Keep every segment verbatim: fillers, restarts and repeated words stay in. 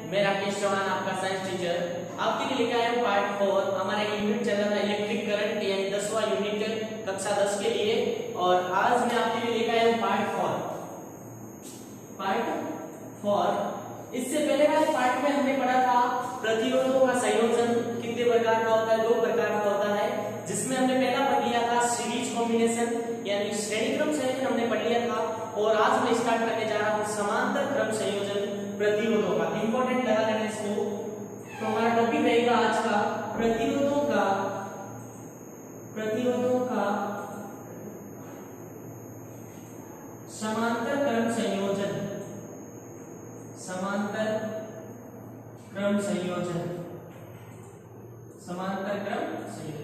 मैं राकेश चौहान, आपका science teacher, आपके लिए लेके आया हूँ पार्ट फोर। हमारा यूनिट चल रहा था इलेक्ट्रिक करंट, यानी दसवां यूनिट कक्षा दस के लिए, और आज मैं आपके लिए लेके आया हूँ पार्ट फोर। पार्ट फोर इससे पहले वाले पार्ट में हमने पढ़ा था प्रतिरोधों का संयोजन कितने प्रकार का होता है, दो प्रकार का होता है, जिसमें हमने पहला पढ़ लिया था सीरीज कॉम्बिनेशन यानी श्रेणी क्रम संयोजन हमने पढ़ लिया था। और आज मैं स्टार्ट करने जा रहा हूँ समांतर क्रम संयोजन प्रतिरोधों का। इंपॉर्टेंट लगा लेना इसको। तो हमारा टॉपिक रहेगा आज का प्रतिरोधों का प्रतिरोधों का समांतर क्रम संयोजन समांतर क्रम संयोजन समांतर क्रम संयोजन।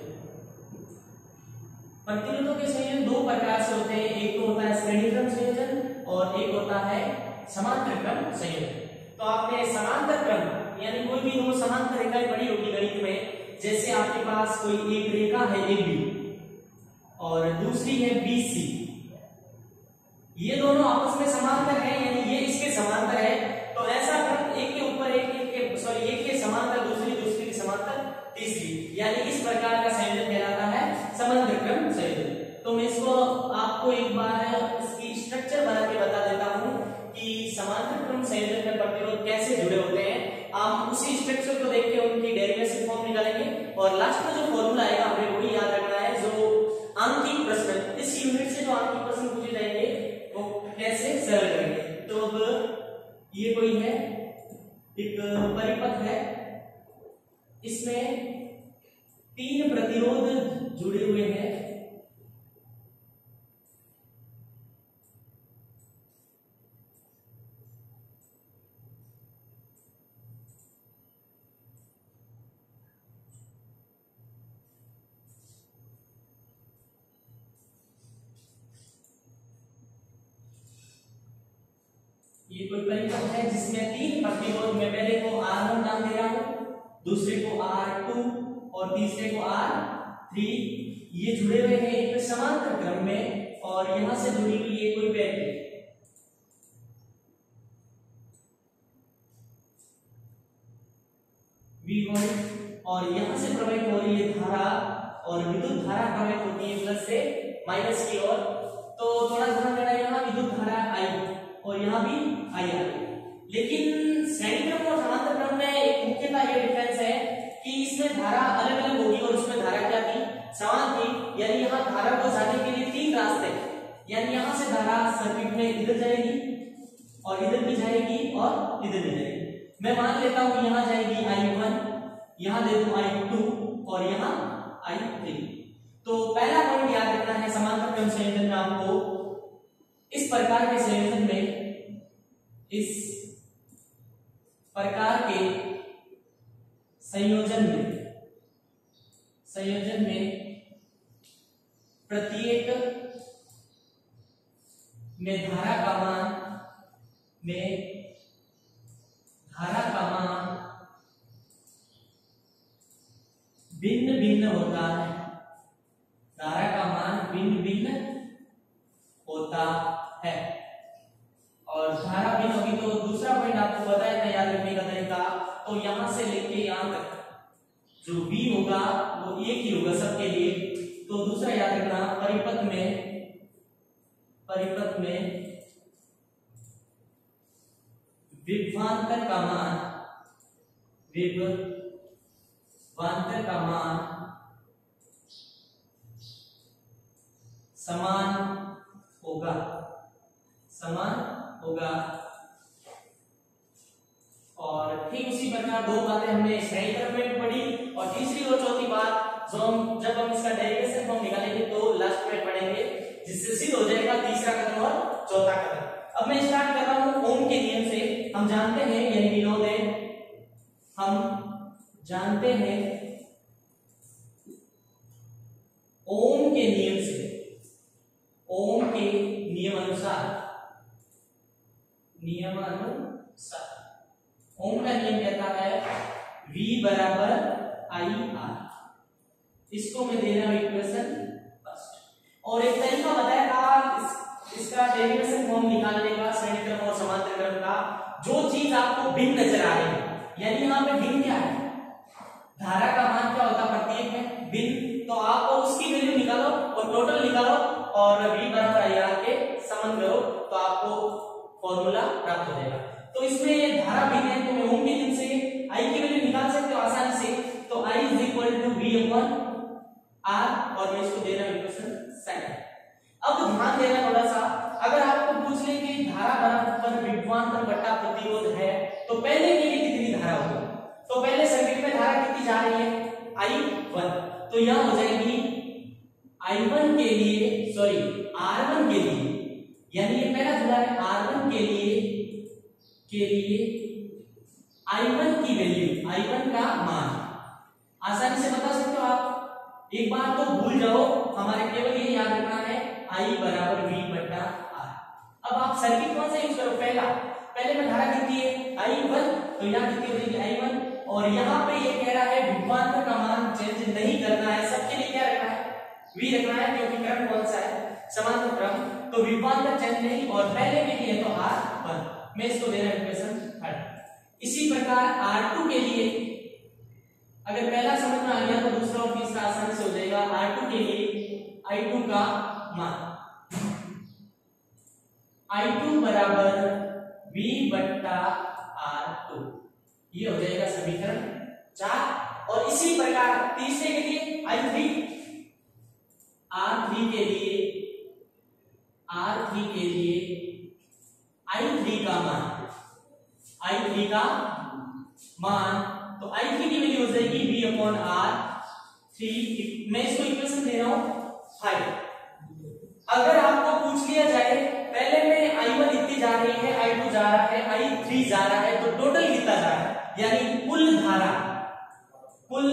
प्रतिरोधों के संयोजन दो प्रकार से होते हैं, एक तो होता है श्रेणी क्रम संयोजन और एक होता है समांतर क्रम संयोजन। तो आपने समांतर क्रम यानी कोई भी दो समांतर रेखाएं पढ़ी होगी गणित में, जैसे आपके पास कोई एक रेखा है ए बी और दूसरी है बी सी, ये दोनों आपस में समांतर है यानी ये इसके समांतर है। तो ऐसा क्रम एक के ऊपर एक, एक के सॉरी एक के समांतर दूसरी, दूसरी के समांतर तीसरी, यानी इस प्रकार का संयोजन कहलाता है समांतर क्रम संयोजन। तो मैं इसको आपको एक बार इसकी स्ट्रक्चर बना के बता देता हूं कि समांतर क्रम संयोजन में प्रतिरोध कैसे जुड़े होते हैं। आप उसी स्ट्रक्चर को देख के उनकी डेरिवेशन फॉर्म निकालेंगे और लास्ट में जो फॉर्मूला आएगा हमें वही याद रखना है, जो आंकिक प्रश्न इस यूनिट से जो आंकिक प्रश्न पूछे जाएंगे वो कैसे सरल करेंगे। तो अब ये कोई है एक परिपथ है, इसमें तीन प्रतिरोध जुड़े हुए हैं। ये कोई परिपथ है जिसमें तीन प्रतिरोध, मैं पहले को आर वन नाम दे रहा हूं, दूसरे को आर टू और तीसरे को आर थ्री। ये जुड़े हुए हैं एक समांतर क्रम में और यहां से जुड़ी हुई ये कोई बैटरी, वी वन, और यहां से प्रवाहित हो रही है धारा और विद्युत धारा प्रवाहित होती है प्लस से माइनस की ओर। तो थोड़ा ध्यान देना, यहाँ विद्युत धारा आई और यहाँ भी आई आ रही। लेकिन श्रेणी क्रम और समांतर क्रम में एक मुख्यतः ये डिफरेंस है कि इसमें धारा अलग अलग होगी और उसमें धारा क्या थी, समान थी। यानी यहाँ धारा को जाने के लिए तीन रास्ते, यानी यहाँ से धारा सर्किट में इधर जाएगी और इधर भी जाएगी और इधर भी जाएगी। मैं मान लेता हूं कि यहाँ जाएगी आई वन, यहाँ दे दूं आई टू और यहाँ आई थ्री। तो पहला पॉइंट याद रखना है समांतर क्रम संयोजन में आपको, इस प्रकार के संयोजन में इस प्रकार के संयोजन में संयोजन में प्रत्येक में धारा का मान में धारा का मान भिन्न भिन्न होता है। धारा का मान भिन्न भिन्न होता है और धारा भिन्न होगी। तो दूसरा पॉइंट आपको बताया था याद रखने का तरीका, तो यहां से लेके यहां तक जो V होगा वो एक ही होगा सबके लिए। तो दूसरा याद रखना, परिपथ में परिपथ में विभवांतर का मान विभवांतर का मान समान होगा समान होगा और ठीक उसी प्रकार दो बातें हमने श्रेणी क्रम में पढ़ी और तीसरी और चौथी बात जो हम जब हम इसका डेरिवेशन फॉर्म निकालेंगे तो लास्ट में पढ़ेंगे, जिससे सिद्ध हो जाएगा तीसरा कदम और चौथा कदम। अब मैं स्टार्ट कर रहा हूं ओम के नियम से। हम जानते हैं यानी विनोद है हम जानते हैं ओम के नियम से ओम के नियम अनुसार नियम अनुसार ओम का नियम कहता है V बराबर आई आर। इसको मैं दे रहा हूं इक्वेशन फर्स्ट और एक तरीका बताया था इस, इसका डेरिवेशन फॉर्म निकालने का श्रेणी क्रम और समांतर क्रम का। जो चीज आपको भिन्न नजर आ रही है यानी यहाँ पे भिन्न क्या है, धारा का मान क्या होता है प्रत्येक में भिन्न। तो आपको उसकी वैल्यू निकालो और टोटल निकालो और v बराबर आई आर के संबंध करो तो आपको फॉर्मूला प्राप्त हो जाएगा। तो इसमें धारा भिन्न है तो मैं ओम के दिन से i की वैल्यू निकाल सकते हो आसानी से। तो i is equal to v upon r और मैं इसको दे रहा हूं इक्वेशन सेवन। अब ध्यान देना थोड़ा सा, अगर आपको पूछ ले कि धारा बराबर विभवांतर बटा प्रतिरोध है तो पहले के लिए कितनी धारा होगी, तो पहले सर्किट में धारा कितनी जा रही है आई वन, तो यह हो जाएगी आई वन के लिए सॉरी आर वन के लिए, यानी ये पहला जुड़ा है आर वन के लिए के लिए आई वन की वैल्यू आई वन का मान आसानी से बता सकते हो आप। एक बार तो भूल जाओ, हमारे केवल ये याद रखना है I बराबर V बटा R। अब आप सर्किट कौन सा यूज करो, पहला पहले में धारा कितनी है आई वन, तो यहाँ कितनी हो जाएगी आई वन, और यहाँ पे ये कह रहा है विभवांतर का मान चेंज नहीं करना है, सबके लिए क्या रखना है V रखना है क्योंकि क्रम कौन सा है समांतर क्रम, तो विभवांतर चेंज नहीं और पहले में भी है तो R वन, मैं इसको दे रहा हूं इक्वेशन थर्ड। इसी प्रकार आर टू के लिए अगर पहला समझ में आ गया तो दूसरा और तीसरा आसानी से हो जाएगा। आर टू के लिए आई टू का मान आई टू बराबर V बट्टा आर टू, ये हो जाएगा समीकरण चार। और इसी प्रकार तीसरे के लिए आई थ्री आर थ्री के लिए आर थ्री के लिए आई थ्री का मान आई थ्री का मान तो आई थ्री की वैल्यू हो जाएगी V अपॉन आर थ्री, मैं इसको इक्वेशन दे रहा हूं फाइव। अगर आपको पूछ लिया जाए पहले में आई वन इतनी जा रही है आई टू जा रहा है आई थ्री जा रहा है तो टोटल कितना जा रहा है, यानी कुल धारा कुल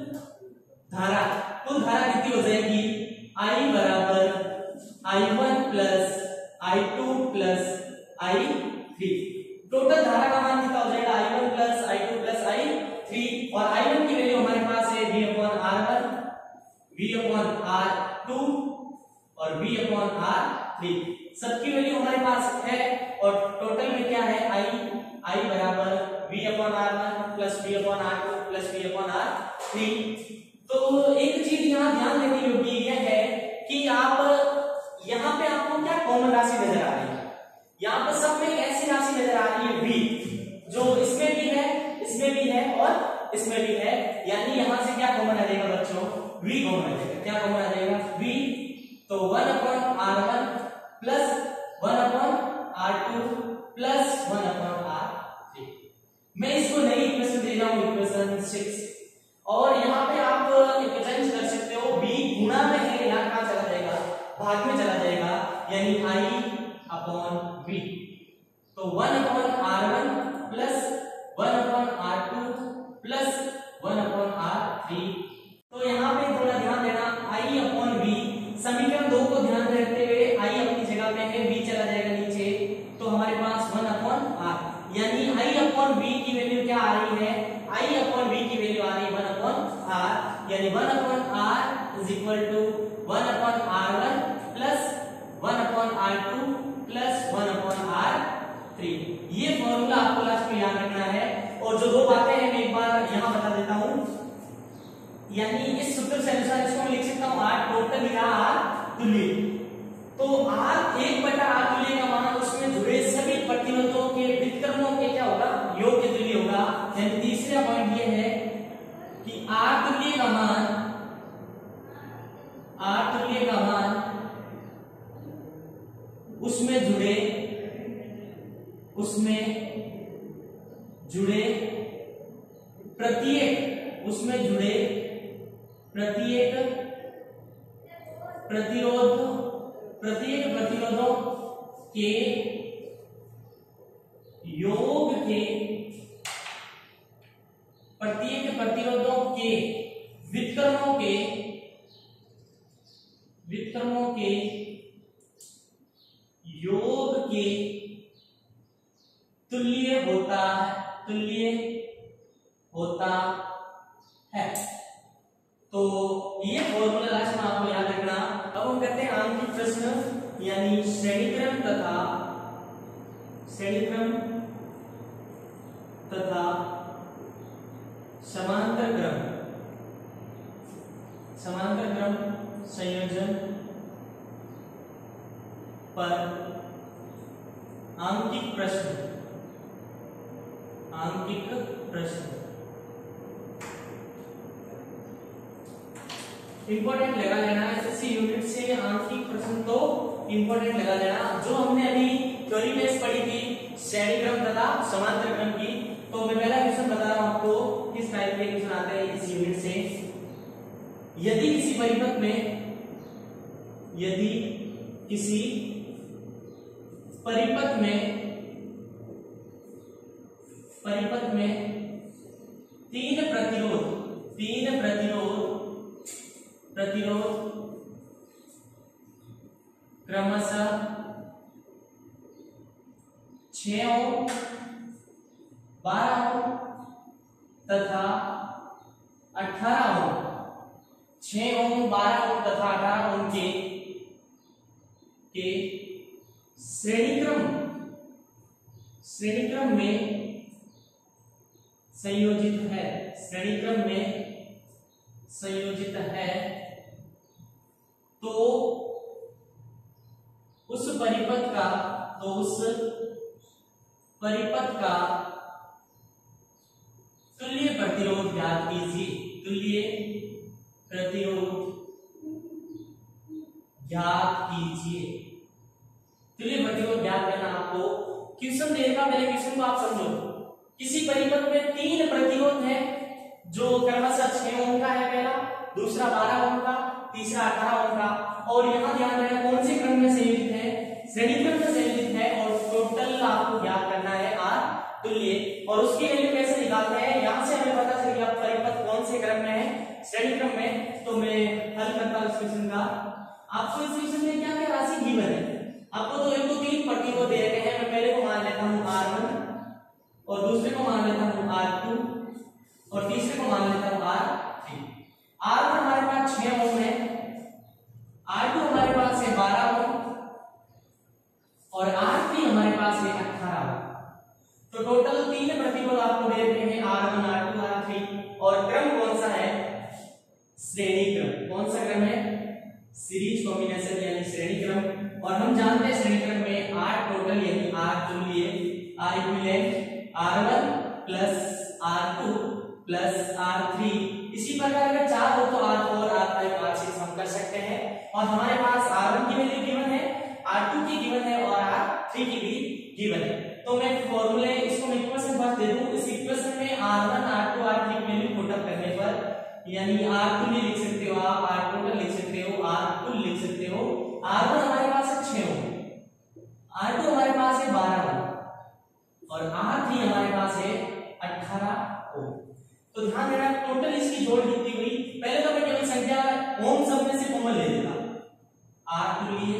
धारा कुल धारा कितनी हो जाएगी I बराबर I one plus I two plus I three, total धारा का मान कितना हो जाएगा I one plus I two plus I three, और आई वन की वैल्यू हमारे पास है V upon R one V upon R two और V अपॉन आर थ्री, सबकी वैल्यू हमारे पास है और टोटल में क्या है I I बराबर V upon R one plus V upon R two plus V upon R three. तो एक चीज यहाँ ध्यान देने योग्य यह है कि आप यहाँ पे आपको क्या कॉमन राशि नजर आ रही है, यहाँ पर सब में एक ऐसी राशि नजर आ रही है V जो इसमें भी है इसमें भी है और इसमें भी है, यानी यहां से क्या कॉमन आ जाएगा बच्चों V कॉमन आ जाएगा, क्या कॉमन आ जाएगा V, तो one upon R one plus one upon R two plus one upon R three. मैं इसको नई इक्वेशन दे रहा हूं इक्वेशन सिक्स, और यहाँ पे आप एक चेंज कर सकते हो V गुणा में है यहाँ कहां चला जाएगा भाग में चला जाएगा, यानी I अपॉन V, तो one upon R one plus one upon R two plus one upon R three. तो यहाँ पे थोड़ा ध्यान देना I अपॉन V, समीकरण दो को ध्यान में रखते हुए I अपनी जगह पे है V चला जाएगा नीचे, तो हमारे पास वन अपॉन आर, यानी I अपॉन V की वैल्यू क्या आ रही है I अपॉन V की वैल्यू आ रही है वन अपॉन आर, यानी one upon R is equal to one upon R one plus one upon R two plus one upon R three. ये फॉर्मूला आपको लास्ट में याद रखना है, और जो दो बातें हैं मैं एक बार यहां बता देता हूं, यानी इस सूत्र से अनुसार इसको मैं लिख सकता हूं आर टोटल या आर तुल्य, तो आर एक बटा आर तुल्य का मान उसमें जुड़े सभी प्रतिरोधों के व्युत्क्रमों के क्या होगा योग के तुल्य होगा। यानी तीसरा पॉइंट ये है कि आर तुल्य का मान आर तुल्य का मान उसमें जुड़े उसमें जुड़े प्रत्येक उसमें जुड़े प्रत्येक प्रतिरोध प्रत्येक प्रतिरोधों के योग के प्रत्येक प्रतिरोधों के व्युत्क्रमों के व्युत्क्रमों के योग के तुल्य होता है तुल्य होता है। तो ये फॉर्मूला लास्ट में आपको याद रखना। अब हम करते हैं आंतरिक प्रश्न, यानी श्रेणीक्रम तथा श्रेणीक्रम तथा समांतर क्रम समांतर क्रम संयोजन पर आंकिक प्रश्न आंकिक प्रश्न इंपॉर्टेंट लगा लेना है। इसी यूनिट से आंकिक प्रश्न तो इंपॉर्टेंट लगा लेना। जो हमने अभी थ्योरी बेस पढ़ी थी श्रेणी क्रम तथा समांतर क्रम की, तो मैं पहला क्वेश्चन बता रहा हूं आपको किस टाइप के क्वेश्चन आते हैं इस यूनिट से। यदि किसी परिपथ में यदि किसी परिपथ में परिपथ में तीन प्रतिरोध तीन प्रतिरोध प्रतिरोध क्रमशः छह ओम, बारह ओम तथा अठारह ओम छह ओम, बारह ओम तथा अठारह ओम के के श्रेणी क्रम श्रेणी क्रम में संयोजित है श्रेणी क्रम में संयोजित है तो उस परिपथ का तो उस परिपथ का तुल्य प्रतिरोध ज्ञात कीजिए तुल्य प्रतिरोध ज्ञात कीजिए तुल्य प्रतिरोध ज्ञात करना आपको क्वेश्चन देगा। पहले क्वेश्चन को आप समझो। किसी परिपथ में तीन प्रतिरोध है जो क्रमशः छह ओम का है पहला, दूसरा बारह ओम का, तीसरा अठारह ओम का, और यहाँ ध्यान रखना कौन से क्रम में संयोजित है, श्रेणी क्रम में संयोजित है, और टोटल आपको ज्ञात करना है आर तुल्य। और उसकी वैल्यू कैसे निकालते हैं, यहाँ से हमें पता चल गया परिपथ कौन से क्रम में है, श्रेणी क्रम में। तो मैं हल करता हूँ इस क्वेश्चन का। आपको इस क्वेश्चन में क्या क्या राशि गिवन है, आपको तो एक दो तीन प्रतिरोध दे रखे हैं। मैं पहले को मान लेता हूँ आर वन और दूसरे को मान लेता हूँ आर टू और तीसरे को मान लेता हूँ आर थ्री। आर वन हमारे पास छह ओम है, आर टू हमारे पास है बारह ओम और आर थ्री हमारे पास है अठारह ओम। तो टोटल तीन प्रतिरोध आपको दे रखे हैं R one, R two, R three. और क्रम कौन सा है, श्रेणी क्रम। कौन सा क्रम है, सीरीज कॉम्बिनेशन यानी श्रेणी क्रम। और हम जानते हैं श्रेणी क्रम में आर टोटल यानी आर तुल्य, R equivalent, R one plus R two plus R three. इसी प्रकार अगर चार हो तो R four, R five, R six हम कर सकते हैं। और हमारे पास आर वन की वैल्यू गिवन है, आर टू की गिवन है और आर थ्री की भी गिवन है। तो मैं फॉर्मूले इसको मैं इक्वेशन बस दे दूं। इस इक्वेशन में R one, R two, R three की वैल्यू पुट अप करने पर यानी आर टू लिख सकते हो आप, आर टोटल लिख सकते हो, आर कुल लिख सकते हो। आर वन हमारे पास है छह ओम, आर टू हमारे पास है बारह ओम और आर थ्री हमारे पास है अठारह ओम। तो ध्यान देना टोटल इसकी जोड़ कितनी हुई। पहले तो मैं केवल संख्या ओम सब में से कॉमन ले लेता, आर तुल्य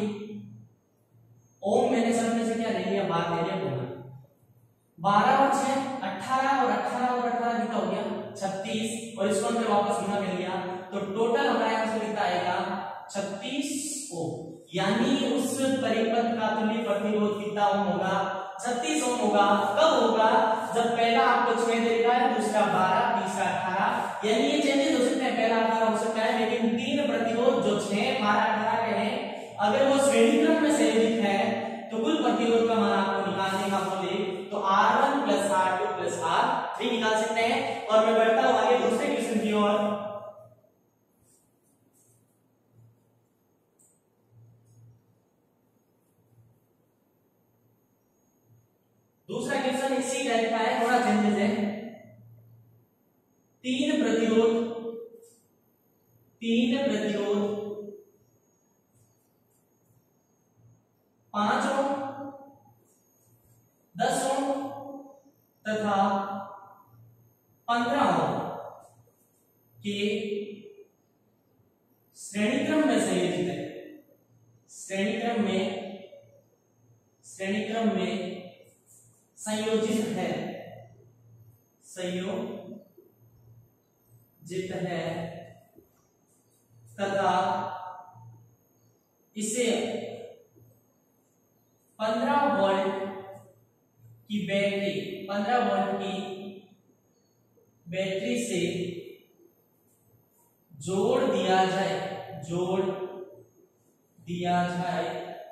ओम मैंने सब में से क्या ले लिया, बार ले लिया कॉमन। बारह और छह अठारह और अठारह और अठारह कितना हो गया छत्तीस, और इसको हमने वापस गुना कर लिया तो टोटल हमारे यहाँ से कितना आएगा छत्तीस ओम। यानी उस परिपथ का तुल्य प्रतिरोध कितना ओम होगा, छत्तीस ओम होगा। कब होगा, जब पहला आपको छह देगा है, दूसरा बारह, तीसरा अठारह। यानी ये चेंजेस हो सकते हैं, पहला अठारह हो सकता है, लेकिन तीन प्रतिरोध जो छह, बारह, अठारह के हैं अगर वो श्रेणी क्रम में संयोजित है तो कुल प्रतिरोध का मान आपको निकालने का बोले तो R one plus R two plus R three निकाल सकते हैं। और मैं बढ़ता हूं आगे दूसरे क्वेश्चन की ओर। दूसरा क्वेश्चन इसी टाइप का है, थोड़ा चेंजेस है। तीन प्रतिरोध तीन प्रतिरोध पांच ओम, दस ओम तथा पंद्रह ओम के श्रेणी क्रम में संयोजित है। श्रेणी क्रम में श्रेणी क्रम में संयोजित है संयोजित है तथा इसे पंद्रह वोल्ट की बैटरी पंद्रह वोल्ट की बैटरी से जोड़ दिया जाए जोड़ दिया जाए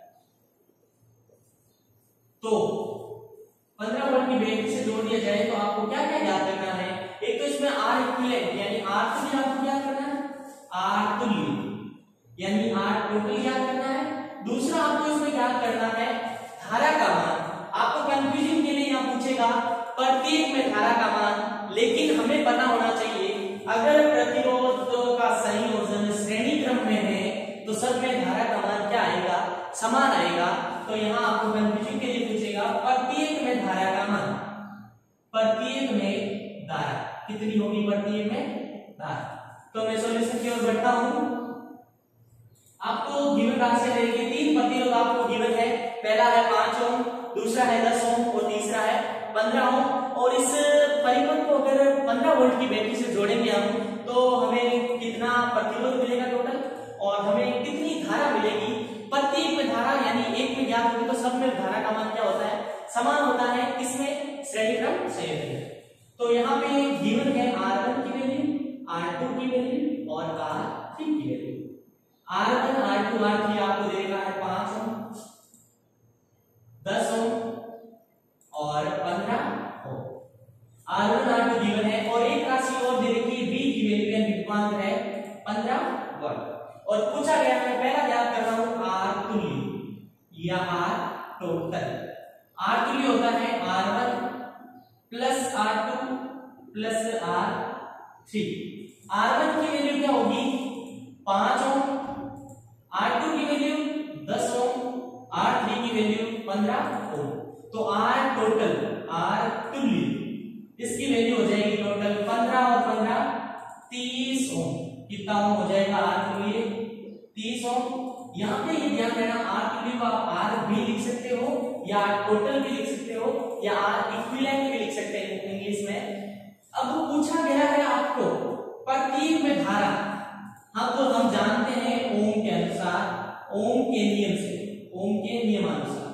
तो पंद्रह वोल्ट की बैटरी से जोड़ दिया जाए तो आपको क्या क्या याद करना है। एक तो इसमें आर इक्विवेलेंट यानी आर तुल्य आपको याद करना है, आर तुल्य यानी आर टोटल याद करना है। दूसरा आपको इसमें याद करना है धारा का मान। आपको कंफ्यूजन के लिए यहाँ पूछेगा प्रत्येक में धारा का मान, लेकिन हमें पता होना चाहिए अगर प्रतिरोध का संयोजन श्रेणी क्रम में है तो सब में धारा का मान क्या आएगा, समान आएगा। तो यहाँ आपको कंफ्यूजन के लिए पूछेगा प्रत्येक में धारा का मान, प्रत्येक में धारा कितनी होगी, प्रत्येक में धारा। तो मैं सॉल्यूशन की ओर बढ़ता हूं। आपको गिवन राशि देखिए, तीन प्रतिरोध आपको गिवन है, पहला है पांच ओम, दूसरा है दस ओम और तीसरा है पंद्रह ओम। और इस परिपथ को अगर पंद्रह वोल्ट की बैटरी से जोड़ेंगे हम तो हमें कितना प्रतिरोध मिलेगा टोटल और हमें कितनी धारा मिलेगी। प्रत्येक में धारा यानी एक में ज्ञात होगी तो सब में धारा का मान क्या होता है, समान होता है। किसमें, श्रेणी क्रम संयोजन में। तो यहाँ पे गिवन है आर वन की वैल्यू, आर टू की वैल्यू और आर थ्री की value. R one R two R three आपको दे रखा है पांच ओम, दस ओम और पंद्रह ohm. R one R two given है और एक राशि और दे रखी है, V की वैल्यू यानी विभवांक है पंद्रह वोल्ट। और पूछा गया है, पहला याद कर रहा हूं आर तुल्य या आर टोटल। आर तुल्य होता है R one plus R two plus R three. R one की वैल्यू क्या होगी, पांच ओम, आर टू की वैल्यू दस ओम, आर थ्री की वैल्यू पंद्रह ओम। तो आर टोटल, आर तुल्य इसकी वैल्यू हो जाएगी टोटल पंद्रह और पंद्रह तीस ओम। कितना ओम हो जाएगा, आर तुल्य तीस ओम। यहाँ पे ये ध्यान देना, आर तुल्य को आप आर भी लिख सकते हो या आर टोटल भी लिख सकते हो या आर इक्विवेलेंट भी लिख सकते हैं इंग्लिश में। अब पूछा गया है आपको प्रत्येक में धारा। अब तो हम जानते हैं ओम के अनुसार, ओम के नियम से, ओम के नियमानुसार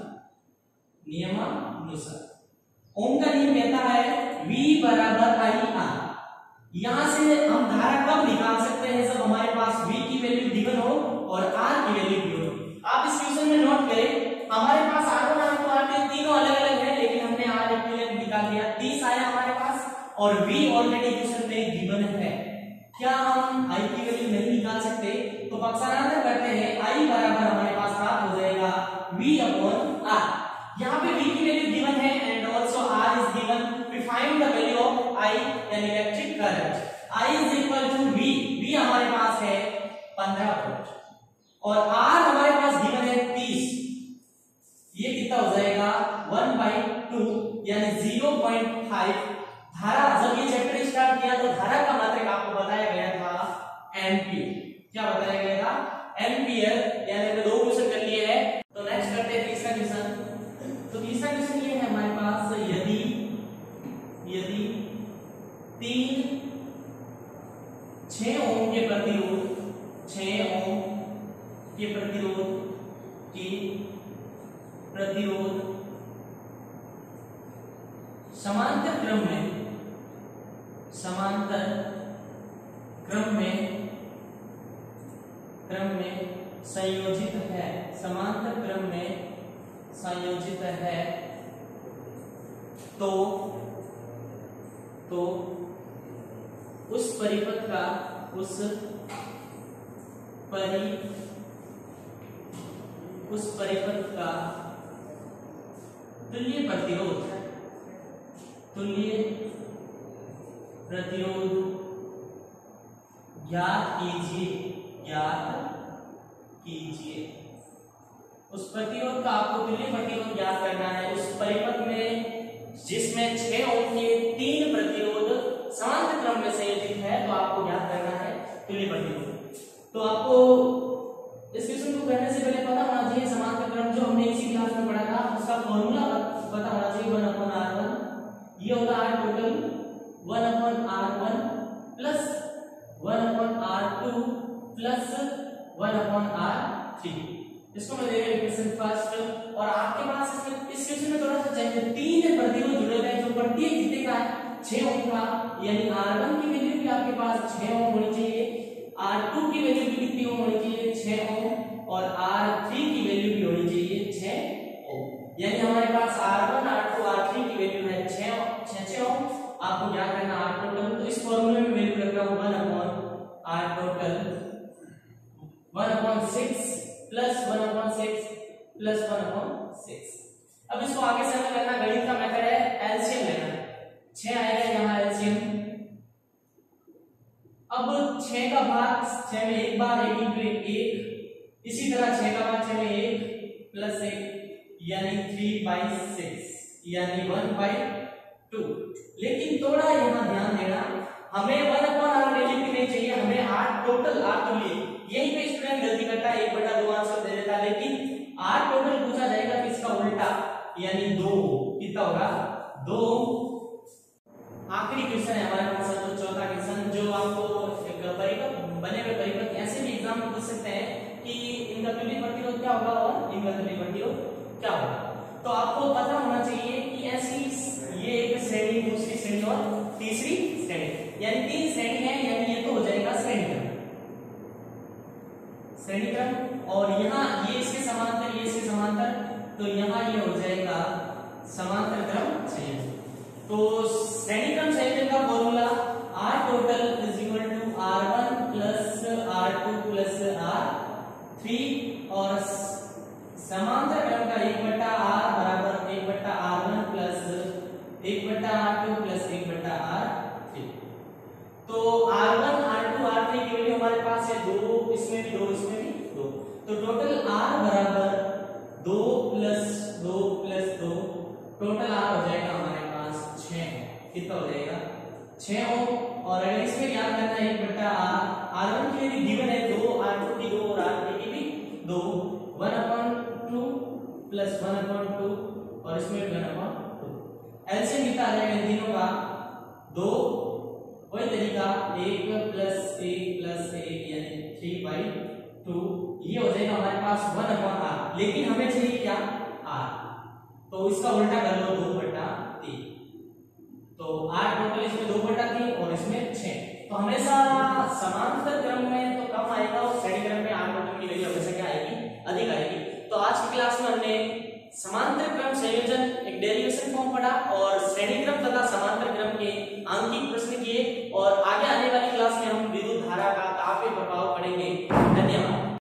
नियमानुसार ओम का नियम कहता है V बराबर आई आर। यहां से हम धारा कब निकाल सकते हैं, जब हमारे पास V की वैल्यू गिवन हो और R की वैल्यू गिवन हो। आप इस क्वेश्चन में नोट करें, हमारे पास R one R two R three तीनों अलग अलग है, लेकिन हमने आर इक्विवेलेंट निकाल दिया, तीस आया हमारे पास और V ऑलरेडी क्वेश्चन में गिवन है। क्या हम I की वैल्यू नहीं निकाल सकते? तो पक्षांतर करते हैं, I बराबर हमारे पास प्राप्त हो जाएगा V अपॉन R। यहाँ पे V की वैल्यू गिवन है and also R is given. We find the value of I यानी electric current. I is equal to V, V हमारे पास है पंद्रह वोल्ट और R हमारे पास गिवन है तीस। ये कितना हो जाएगा, वन बाई टू यानी जीरो पॉइंट फाइव। धारा, जब ये चैप्टर स्टार्ट किया तो धारा का मात्रक आपको बताया गया था एम्पियर। क्या बताया गया था, एम्पियर। यानी हमने दो क्वेश्चन कर लिए हैं। तो नेक्स्ट करते हैं तीसरा क्वेश्चन। तो तीसरा क्वेश्चन ये है हमारे पास, यदि यदि तीन छह ओम के प्रतिरोध छह ओम के प्रतिरोध के प्रतिरोध समांतर क्रम में समांतर क्रम में क्रम में संयोजित है समांतर क्रम में संयोजित है तो तो उस परिपथ का उस परि उस परिपथ का तुल्य प्रतिरोध तुल्य प्रतिरोध ज्ञात कीजिए ज्ञात कीजिए। उस प्रतिरोध का आपको तुल्य प्रतिरोध ज्ञात करना है उस परिपथ में जिसमें छह ओम के तीन प्रतिरोध समांतर क्रम में संयोजित है। तो आपको ज्ञात करना है तुल्य प्रतिरोध। तो आपको इस क्वेश्चन को करने से पहले पता होना चाहिए समांतर क्रम, जो हमने इसी क्लास में पढ़ा था उसका फॉर्मूला पता होना चाहिए। वन अपॉन आर वन ये होगा R total, one upon R one plus one upon R two plus one upon R three. इसको मैं दे रहा हूं इक्वेशन फर्स्ट। और आपके पास इसमें इस क्वेश्चन में थोड़ा सा चेंज है, तीन प्रतिरोध जुड़े हुए हैं जो प्रत्येक कितने का है, छह ओम था, यानी आर वन की वैल्यू भी आपके पास छह ओम होनी चाहिए, आर टू की वैल्यू भी कितनी ओम होनी चाहिए, छह ओम, और आर थ्री की वैल्यू भी होनी चाहिए छह ओम। यानी हमारे पास R one, R two, R three की वैल्यू है छह छह ओम। आपको क्या करना आर टोटल, तो इस फॉर्मूले में वैल्यू रख रहा हूं one upon R total one upon six plus one upon six plus one upon six. अब इसको आगे से हमें करना, गणित का मेथड है एलसीएम लेना। छह आएगा यहाँ एलसीएम। अब छह का भाग छह में एक बार, एक इंटू एक, एक। इसी तरह छह का भाग छह में एक प्लस एक, यानी थ्री बाई सिक्स, यानी वन बाई टू। लेकिन थोड़ा यहाँ ध्यान देना, हमें वन अपॉन आर वैल्यू की नहीं चाहिए, हमें आर टोटल, आर तो लिए यही पे स्टूडेंट गलती करता है, एक बटा दो आंसर दे देता है, लेकिन आर टोटल पूछा जाएगा तो इसका उल्टा, यानी दो। कितना होगा, दो। आखिरी क्वेश्चन है हमारे पास, तो चौथा क्वेश्चन, जो आपको परिपथ बने हुए परिपथ ऐसे भी एग्जाम में पूछ सकते हैं कि इनका तुल्य प्रतिरोध क्या होगा और इनका तुल्य प्रतिरोध क्या होगा। तो आपको पता होना चाहिए कि ऐसी ये एक श्रेणी, दूसरी श्रेणी और तीसरी श्रेणी, यानी तीन श्रेणी है, यानी ये तो हो जाएगा श्रेणी क्रम, श्रेणी क्रम। और यहाँ ये इसके समांतर, ये इसके समांतर, तो यहाँ ये हो जाएगा समांतर क्रम संयोजन। तो श्रेणी क्रम संयोजन का formula R total is equal to R one plus R two plus R three, और समांतर क्रम का एक बट्टा आर बराबर एक बट्टा आर वन प्लस एक बट्टा आर टू प्लस एक बट्टा आर थ्री। तो R one, R two, R three की वैल्यू हमारे पास है दो, इसमें भी दो, इसमें भी दो, तो टोटल आर बराबर दो प्लस दो प्लस दो, टोटल आर हो जाएगा हमारे पास छह। कितना हो जाएगा, छह ओम। और अगर इसमें याद करना है एक बट्टा आर, आर वन की वैल्यू गिवन है दो, आर टू की दो और आर थ्री की भी दो, one upon two plus one upon two, और इसमें वन अपॉन टू। एलसीएम कितना आ जाएगा इन तीनों का, दो। वही तरीका एक प्लस एक प्लस एक, यानी थ्री बाई टू, ये हो जाएगा हमारे पास वन अपॉन आर। लेकिन हमें चाहिए क्या, आर, तो इसका उल्टा कर लो, दो बटा तीन। तो आर टोटल इसमें दो बटा तीन और इसमें छह। तो हमेशा समांतर क्रम में तो कम आएगा और श्रेणी क्रम में आर टोटल की वैल्यू हमेशा क्या आएगी, अधिक आएगी। तो आज की क्लास में हमने समांतर क्रम संयोजन एक डेरिवेशन फॉर्म पढ़ा और श्रेणी क्रम तथा समांतर क्रम के आंकिक प्रश्न किए, और आगे आने वाली क्लास में हम विद्युत धारा का